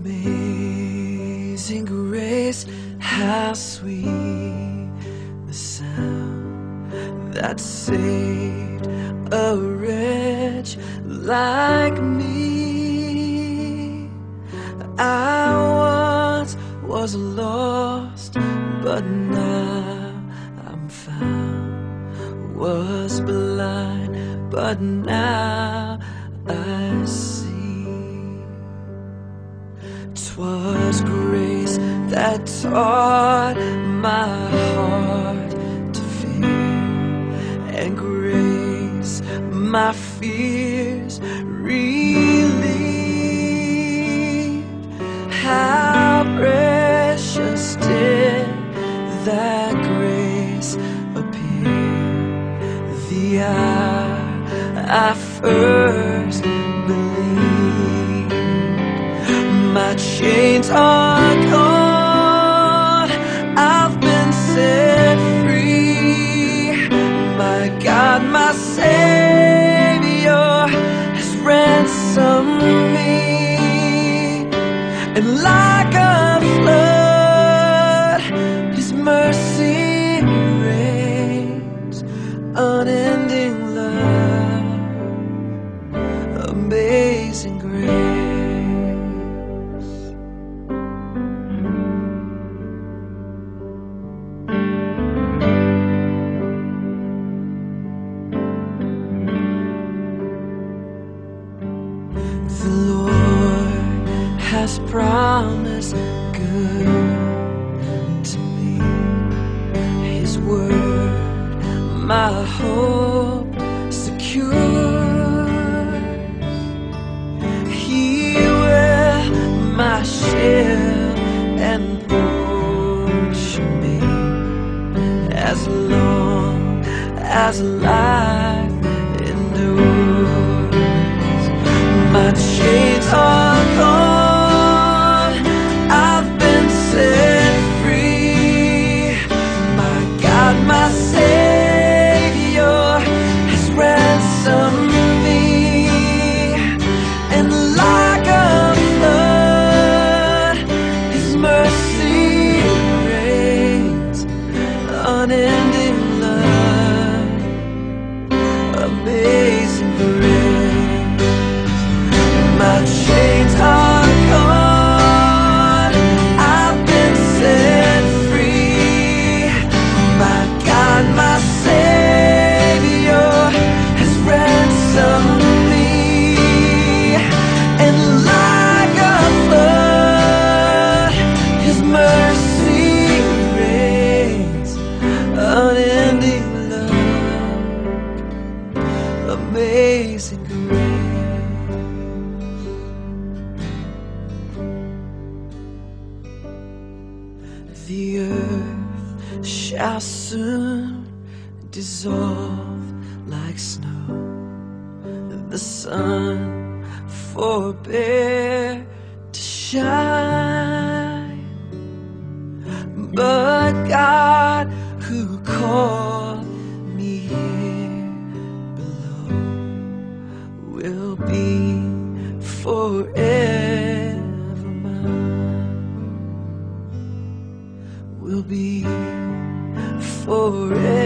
Amazing grace, how sweet the sound that saved a wretch like me. I once was lost, but now I'm found. Was blind, but now I see. 'Twas grace that taught my heart to fear, and grace my fears relieved. How precious did that grace appear the hour I first believed. My chains are gone, I've been set free. My God, my Savior has ransomed me. And like a flood, His mercy reigns. Unending love, amazing grace. The Lord has promised good to me. His word, my hope secure. He will my shield and portion be, as long as life endures. My chains are gone, I've been set free. My God, my Savior has ransomed me. And like a flood, His mercy reigns. Unending love, amazing grace. My chains are gone, I've been set free. My God, my Savior has ransomed me. And like a flood, His mercy reigns. Unending love, amazing grace. The earth shall soon dissolve like snow. The sun forbear to shine, but God, who called me here below, will be forever mine. Will be forever.